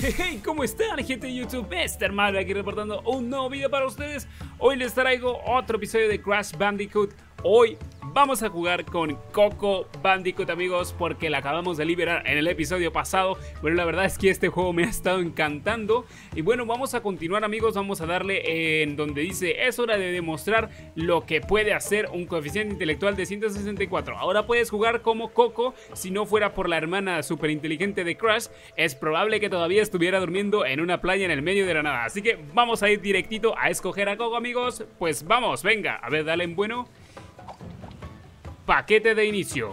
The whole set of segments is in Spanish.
Hey, ¿cómo están, gente de YouTube? Mr. Mario aquí reportando un nuevo video para ustedes. Hoy les traigo otro episodio de Crash Bandicoot. Hoy vamos a jugar con Coco Bandicoot, amigos, porque la acabamos de liberar en el episodio pasado. Bueno, la verdad es que este juego me ha estado encantando. Y bueno, vamos a continuar, amigos. Vamos a darle en donde dice: es hora de demostrar lo que puede hacer un coeficiente intelectual de 164. Ahora puedes jugar como Coco. Si no fuera por la hermana súper inteligente de Crash, es probable que todavía estuviera durmiendo en una playa en el medio de la nada. Así que vamos a ir directito a escoger a Coco, amigos. Pues vamos, venga, a ver, dale en bueno. Paquete de inicio,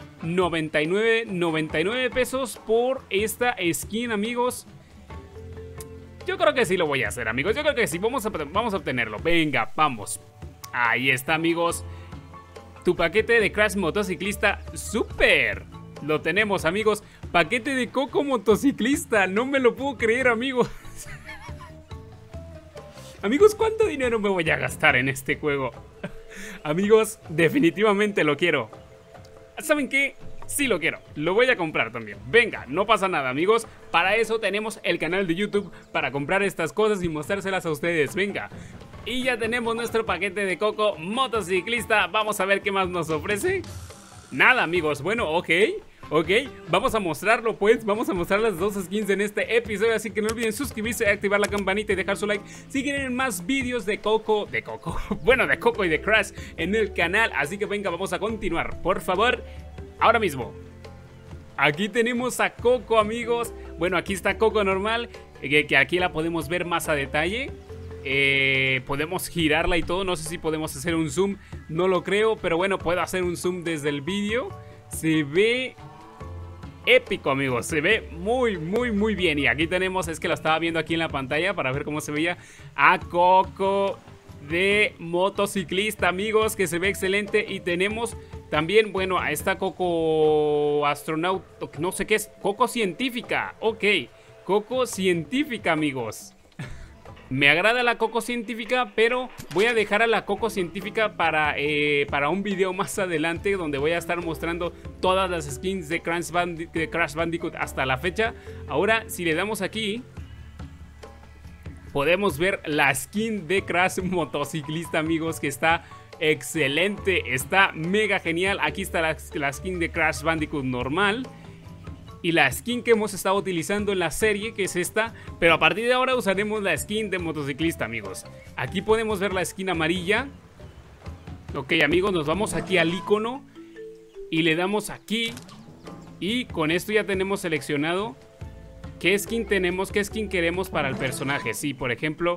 99 pesos por esta skin, amigos. Yo creo que sí lo voy a hacer, amigos. Yo creo que sí, vamos a obtenerlo. Venga, vamos. Ahí está, amigos. Tu paquete de Crash motociclista, ¡súper! Lo tenemos, amigos. Paquete de Coco motociclista, no me lo puedo creer, amigos. Amigos, ¿cuánto dinero me voy a gastar en este juego? Amigos, definitivamente lo quiero. ¿Saben qué? Sí lo quiero, lo voy a comprar también. Venga, no pasa nada, amigos. Para eso tenemos el canal de YouTube, para comprar estas cosas y mostrárselas a ustedes. Venga. Y ya tenemos nuestro paquete de Coco motociclista. Vamos a ver qué más nos ofrece. Nada, amigos. Bueno, ok, vamos a mostrarlo, pues. Vamos a mostrar las dos skins en este episodio. Así que no olviden suscribirse, activar la campanita y dejar su like si quieren más vídeos de Coco. Bueno, de Coco y de Crash en el canal. Así que venga, vamos a continuar, por favor. Ahora mismo. Aquí tenemos a Coco, amigos. Bueno, aquí está Coco normal, que aquí la podemos ver más a detalle. Podemos girarla y todo. No sé si podemos hacer un zoom, no lo creo, pero bueno, puedo hacer un zoom desde el vídeo. Se ve épico, amigos, se ve muy bien. Y aquí tenemos, es que lo estaba viendo aquí en la pantalla para ver cómo se veía a Coco de motociclista, amigos, que se ve excelente. Y tenemos también, bueno, a esta Coco astronauta, no sé qué es, Coco científica. Ok, Coco científica, amigos. Me agrada la Coco científica, pero voy a dejar a la Coco científica para un video más adelante, donde voy a estar mostrando todas las skins de Crash Bandicoot hasta la fecha. Ahora, si le damos aquí, podemos ver la skin de Crash motociclista, amigos, que está excelente, está mega genial. Aquí está la skin de Crash Bandicoot normal. Y la skin que hemos estado utilizando en la serie, que es esta. Pero a partir de ahora usaremos la skin de motociclista, amigos. Aquí podemos ver la skin amarilla. Ok, amigos, nos vamos aquí al icono y le damos aquí. Y con esto ya tenemos seleccionado qué skin tenemos, qué skin queremos para el personaje. Sí, por ejemplo,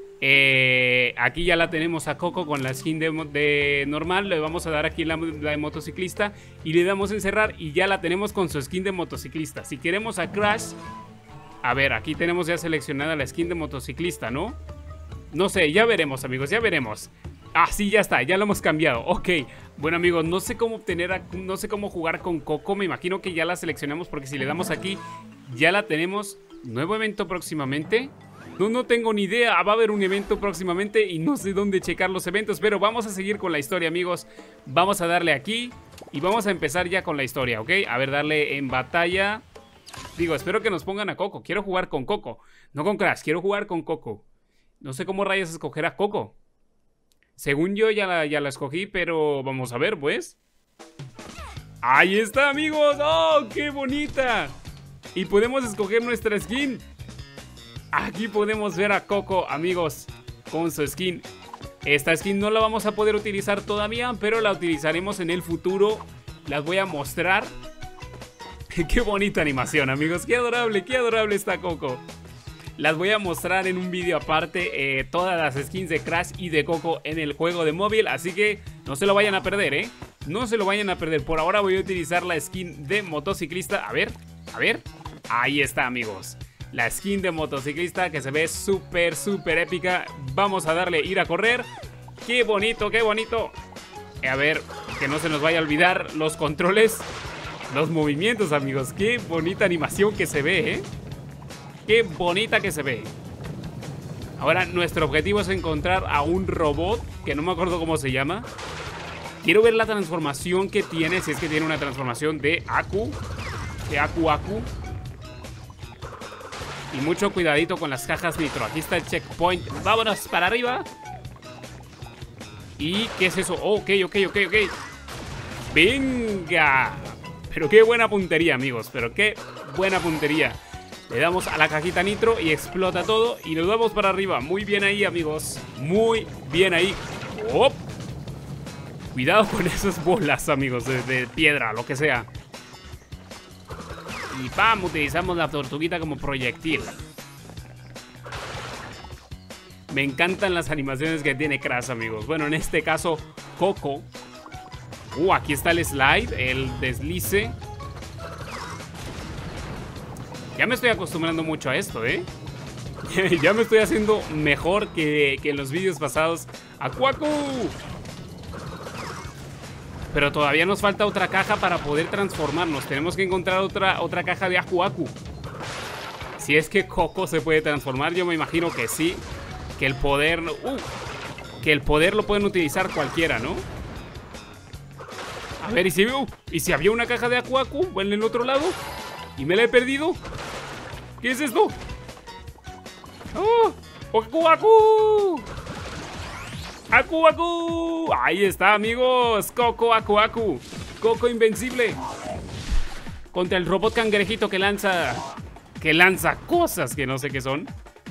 aquí ya la tenemos a Coco con la skin de normal. Le vamos a dar aquí la de motociclista y le damos en cerrar y ya la tenemos con su skin de motociclista. Si queremos a Crash, a ver, aquí tenemos ya seleccionada la skin de motociclista, ¿no? No sé, ya veremos, amigos, ya veremos. Ah, sí, ya está, ya lo hemos cambiado. Ok, bueno, amigos, no sé cómo no sé cómo jugar con Coco. Me imagino que ya la seleccionamos, porque si le damos aquí, ya la tenemos. Nuevo evento próximamente. No tengo ni idea, va a haber un evento próximamente y no sé dónde checar los eventos, pero vamos a seguir con la historia, amigos. Vamos a darle aquí y vamos a empezar ya con la historia, ¿ok? A ver, darle en batalla. Digo, espero que nos pongan a Coco. Quiero jugar con Coco, no con Crash, quiero jugar con Coco. No sé cómo rayos escoger a Coco. Según yo ya la escogí, pero vamos a ver, pues. Ahí está, amigos. ¡Oh, qué bonita! Y podemos escoger nuestra skin. Aquí podemos ver a Coco, amigos, con su skin. Esta skin no la vamos a poder utilizar todavía, pero la utilizaremos en el futuro. Las voy a mostrar. Qué bonita animación, amigos. Qué adorable está Coco. Las voy a mostrar en un vídeo aparte, todas las skins de Crash y de Coco en el juego de móvil. Así que no se lo vayan a perder, ¿eh? No se lo vayan a perder. Por ahora voy a utilizar la skin de motociclista. A ver. Ahí está, amigos. La skin de motociclista, que se ve súper épica. Vamos a darle ir a correr. Qué bonito. A ver, que no se nos vaya a olvidar los controles, los movimientos, amigos. Qué bonita animación que se ve, ¿eh? Qué bonita que se ve. Ahora nuestro objetivo es encontrar a un robot, que no me acuerdo cómo se llama. Quiero ver la transformación que tiene, si es que tiene una transformación de Aku. De Aku. Y mucho cuidadito con las cajas nitro. Aquí está el checkpoint. Vámonos para arriba. ¿Y qué es eso? Oh, ok. ¡Venga! Pero qué buena puntería, amigos. Pero qué buena puntería. Le damos a la cajita nitro y explota todo. Y nos vamos para arriba. Muy bien ahí, amigos. Muy bien ahí. ¡Oh! Cuidado con esas bolas, amigos, de piedra, lo que sea. Y ¡pam! Utilizamos la tortuguita como proyectil. Me encantan las animaciones que tiene Crash, amigos. Bueno, en este caso, Coco. Aquí está el slide, el deslice. Ya me estoy acostumbrando mucho a esto, ¿eh? Ya me estoy haciendo mejor que en los vídeos pasados. ¡Aquaku! Pero todavía nos falta otra caja para poder transformarnos. Tenemos que encontrar otra caja de Aku. Si es que Coco se puede transformar, yo me imagino que sí. Que el poder lo pueden utilizar cualquiera, ¿no? A ver, ¿y si había una caja de Aku en el otro lado? ¿Y me la he perdido? ¿Qué es esto? ¡Oh! ¡Aku! ¡Aku! Ahí está, amigos. Coco, Aku. Coco invencible. Contra el robot cangrejito que lanza cosas que no sé qué son.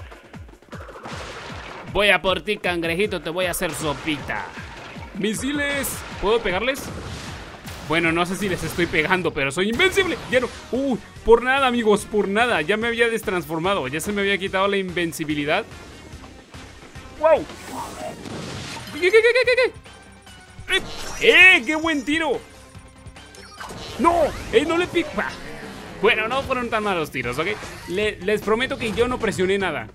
Voy a por ti, cangrejito. Te voy a hacer sopita. ¡Misiles! ¿Puedo pegarles? Bueno, no sé si les estoy pegando, pero soy invencible. Ya no. Por nada, amigos, por nada. Ya me había destransformado. Ya se me había quitado la invencibilidad. ¡Wow! ¿Qué? ¡Qué buen tiro! ¡No! ¡No le pico! Bueno, no fueron tan malos tiros, ¿ok? Les prometo que yo no presioné nada.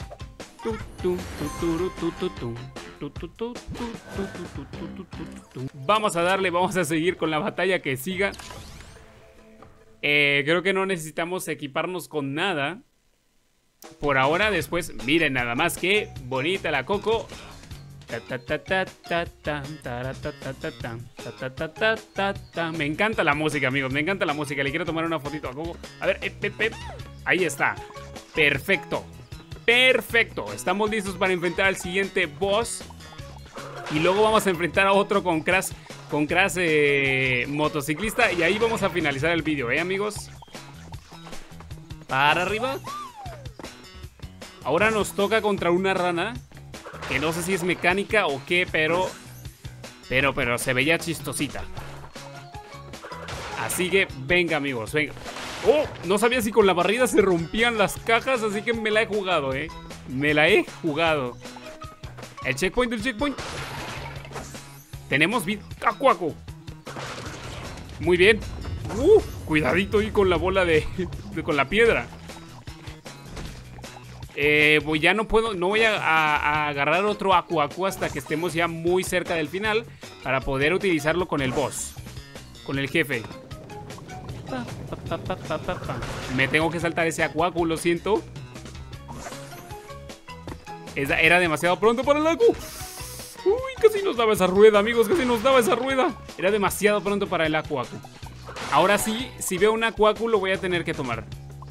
Vamos a darle, vamos a seguir con la batalla que siga. Creo que no necesitamos equiparnos con nada por ahora. Después, miren nada más que bonita la Coco. Me encanta la música, amigos. Me encanta la música. Le quiero tomar una fotito a Coco. A ver, ahí está. Perfecto. Perfecto. Estamos listos para enfrentar al siguiente boss. Y luego vamos a enfrentar a otro con Crash motociclista. Y ahí vamos a finalizar el vídeo, amigos. Para arriba. Ahora nos toca contra una rana. Que no sé si es mecánica o qué, pero se veía chistosita. Así que venga, amigos, venga. Oh, no sabía si con la barrida se rompían las cajas, así que me la he jugado, me la he jugado. El checkpoint. Tenemos Aku. Muy bien. Cuidadito ahí con la bola con la piedra. Pues ya no voy a agarrar otro Aku hasta que estemos ya muy cerca del final para poder utilizarlo con el boss, con el jefe. Me tengo que saltar ese Aku, lo siento. Era demasiado pronto para el Aku. Uy, casi nos daba esa rueda, amigos, casi nos daba esa rueda. Era demasiado pronto para el Aku. Ahora sí, si veo un Aku lo voy a tener que tomar.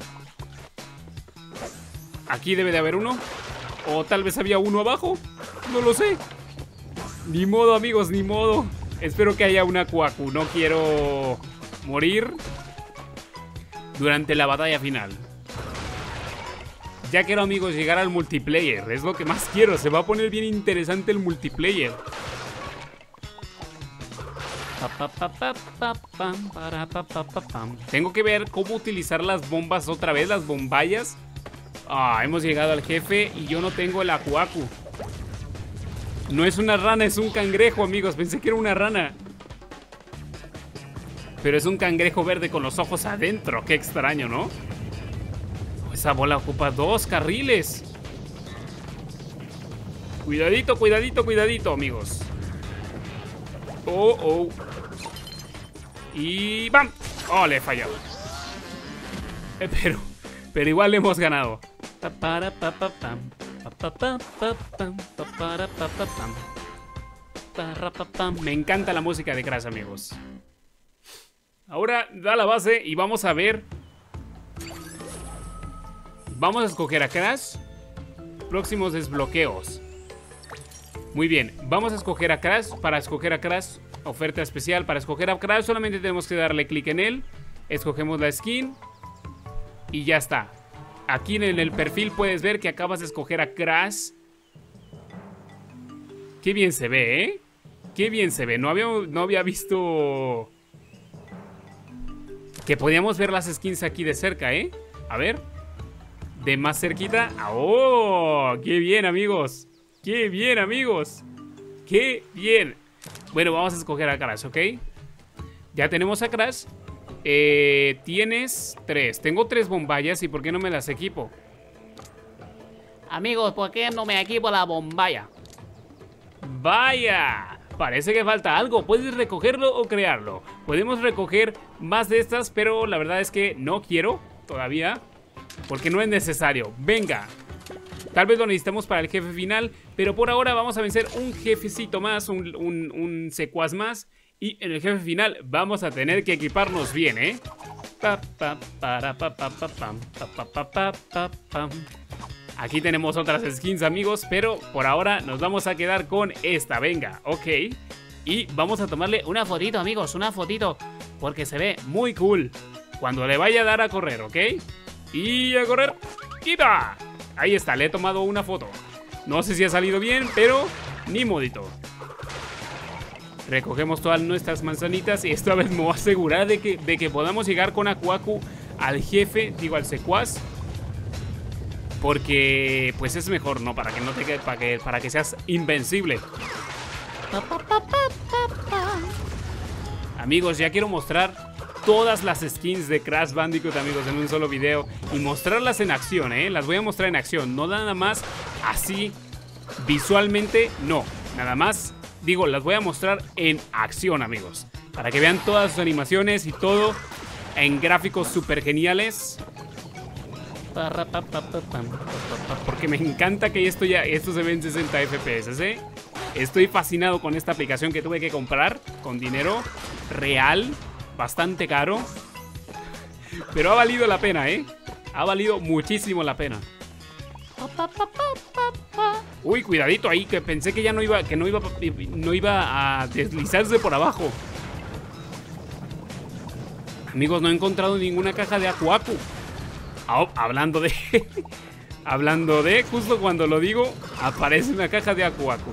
Aquí debe de haber uno. O tal vez había uno abajo. No lo sé. Ni modo, amigos, ni modo. Espero que haya un Aku. No quiero morir durante la batalla final. Ya quiero, amigos, llegar al multiplayer. Es lo que más quiero. Se va a poner bien interesante el multiplayer. Tengo que ver cómo utilizar las bombas otra vez, las bombayas. Hemos llegado al jefe y yo no tengo el Aku. No es una rana, es un cangrejo, amigos. Pensé que era una rana. Pero es un cangrejo verde con los ojos adentro. Qué extraño, ¿no? Esa bola ocupa 2 carriles. Cuidadito, amigos. Y ¡bam! Le he fallado. Pero igual le hemos ganado. Me encanta la música de Crash, amigos. Ahora da la base y vamos a ver. Vamos a escoger a Crash. Próximos desbloqueos. Muy bien, vamos a escoger a Crash. Para escoger a Crash, oferta especial. Para escoger a Crash solamente tenemos que darle clic en él. Escogemos la skin y ya está. Aquí en el perfil puedes ver que acabas de escoger a Crash. Qué bien se ve, ¿eh? Qué bien se ve. No había visto que podíamos ver las skins aquí de cerca, ¿eh? A ver. De más cerquita. ¡Oh! ¡Qué bien, amigos! ¡Qué bien, amigos! ¡Qué bien! Bueno, vamos a escoger a Crash, ¿ok? Ya tenemos a Crash. Tienes 3. Tengo 3 bombayas. ¿Y por qué no me las equipo? Amigos, ¿por qué no me equipo la bombaya? ¡Vaya! Parece que falta algo. ¿Puedes recogerlo o crearlo? Podemos recoger más de estas, pero la verdad es que no quiero todavía, porque no es necesario. Venga. Tal vez lo necesitamos para el jefe final, pero por ahora vamos a vencer un jefecito más, un secuaz más. Y en el jefe final vamos a tener que equiparnos bien, ¿eh? Aquí tenemos otras skins, amigos, pero por ahora nos vamos a quedar con esta. Venga, ok. Y vamos a tomarle una fotito, amigos, una fotito, porque se ve muy cool cuando le vaya a dar a correr, ¿ok? Y a correr. ¡Quita! Ahí está, le he tomado una foto. No sé si ha salido bien, pero ni modito. Recogemos todas nuestras manzanitas y esta vez me voy a asegurar de que podamos llegar con Aku Aku al jefe, digo al secuaz. Porque pues es mejor, ¿no? Para que no te quede, para que seas invencible. Amigos, ya quiero mostrar todas las skins de Crash Bandicoot, amigos, en un solo video. Y mostrarlas en acción, ¿eh? Las voy a mostrar en acción, no nada más así visualmente, no. Nada más, digo, las voy a mostrar en acción, amigos. Para que vean todas sus animaciones y todo en gráficos súper geniales. Porque me encanta que esto se ve en 60 FPS, ¿eh? Estoy fascinado con esta aplicación que tuve que comprar con dinero real, bastante caro. Pero ha valido la pena, ¿eh? Ha valido muchísimo la pena. Uy, cuidadito ahí, que pensé que ya no iba a deslizarse por abajo. Amigos, no he encontrado ninguna caja de Aku Aku. Oh, hablando de, justo cuando lo digo, aparece una caja de Aku Aku.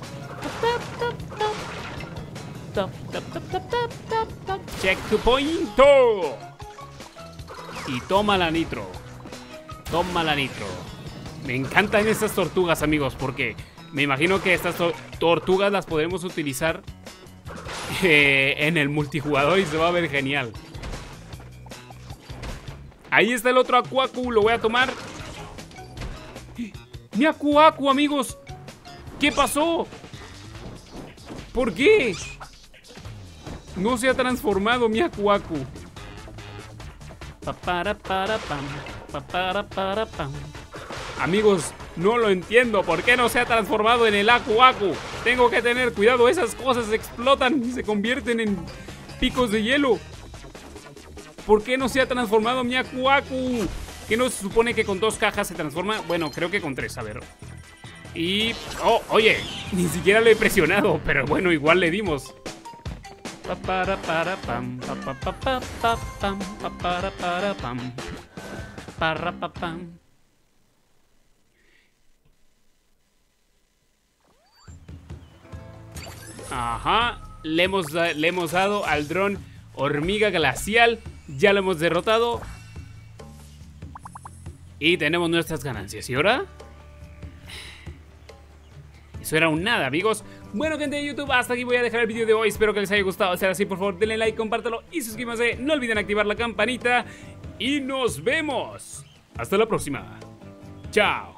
Checkpoint. Y toma la nitro. Toma la nitro. Me encantan estas tortugas, amigos, porque me imagino que estas tortugas las podremos utilizar en el multijugador y se va a ver genial. Ahí está el otro Aku Aku, lo voy a tomar. ¡Mi Aku Aku, amigos! ¿Qué pasó? ¿Por qué? No se ha transformado mi Aku Aku. Amigos, no lo entiendo. ¿Por qué no se ha transformado en el Aku Aku? Tengo que tener cuidado, esas cosas explotan y se convierten en picos de hielo. ¿Por qué no se ha transformado mi Aku Aku? ¿Qué no se supone que con 2 cajas se transforma? Bueno, creo que con 3, a ver. Y... oh, oye, ni siquiera lo he presionado, pero bueno, igual le dimos. Ajá, le hemos dado al dron hormiga glacial. Ya lo hemos derrotado. Y tenemos nuestras ganancias. ¿Y ahora? Eso era un nada, amigos. Bueno, gente de YouTube, hasta aquí voy a dejar el vídeo de hoy. Espero que les haya gustado. Si es así, por favor, denle like, compártelo y suscríbanse. No olviden activar la campanita. Y nos vemos. Hasta la próxima. Chao.